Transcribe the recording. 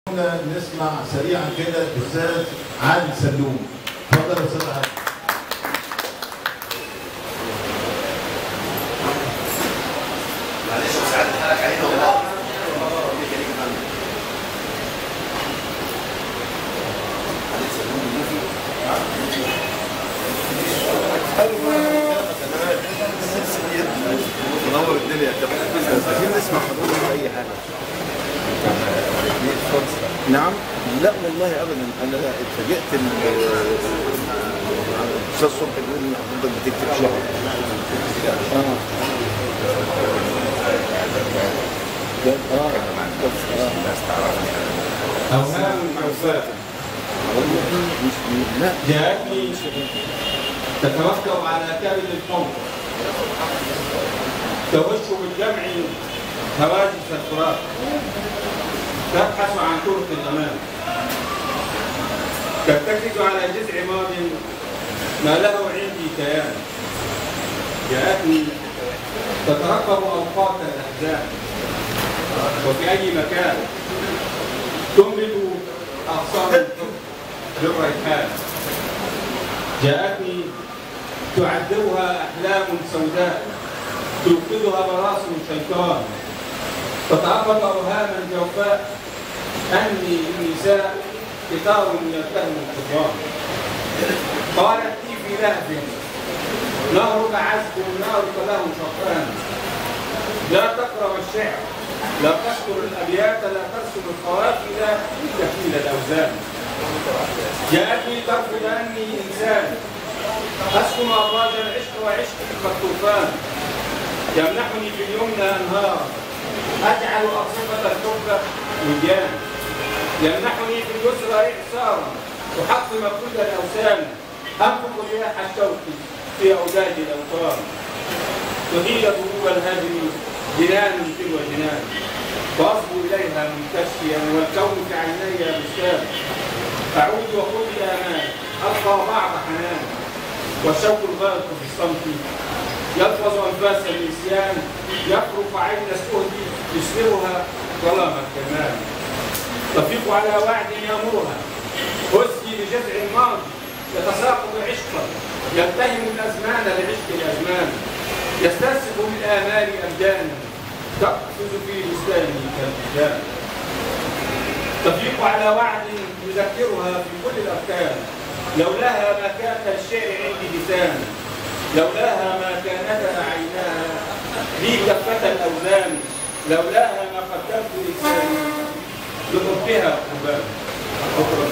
نسمع سريعا كده الاستاذ عادل سلوم. اتفضل يا استاذ عادل. معلش ساعات نضحك علينا والله. منور الدنيا يا كابتن. عايزين نسمع حضرتك في اي حاجه. نعم؟ لا والله ابدا، انا اتفاجئت الاستاذ صبحي بيقول ان حضرتك بتكتب شعر. أوهام الجوفاء جاءتني تتركب على كبد الحب، توش بالجمع هواجس الفراق، تبحث عن طرق الأمان، ترتكز على جذع ماض ما له عندي كيان. جاءتني تترقب أوقات الأحزان وفي أي مكان تنبت أغصان الحب بالريحان. جاءتني تعذبها أحلام سوداء توقدها براثن شيطان، تتعقد أوهاما جوفاء أني للنساء قطار يلتهم الحيطان. قالت لي في لهب نهرك عذب نارك له شقان، لا تقرأ الشعر لا تذكر الأبيات لا ترسم القوافل كفيل الأوزان. جاءتني ترفض أني إنسان أسكن أبراج العشق وعشق كالطوفان، يمنحني في اليمنى أنهار أجعل أقصفة الحب وديان، يمنحني في اليسرى إعصارا أحطم كل الأوثان، أنفق رياح الشوق في أوداج الأوطان، تهيل ضروب الهدم جنان تلو جنان، وأصبو إليها منتشيا والكون في عيني بستان، أعود وخذي آمان ألقى بعض حنان، والشوق الغارق في الصمت يلفظ أنفاس النسيان، يفرق عين السهد يسلمها ظلام الكمال، تفيق على وعد يأمرها هزي بجذع الماضي يتساقط عشقا، يلتهم الأزمان لعشق الأزمان، يستنسخ بالآمال أبدانا تقفز في بستانه كالرجال، تفيق على وعد يذكرها في كل الأركان، لولاها ما كان الشعر عندي لسان، لولاها ما كانتا عيناها لي كفة الأوزان، لولاها ما قدمت لساني لحبها قربان.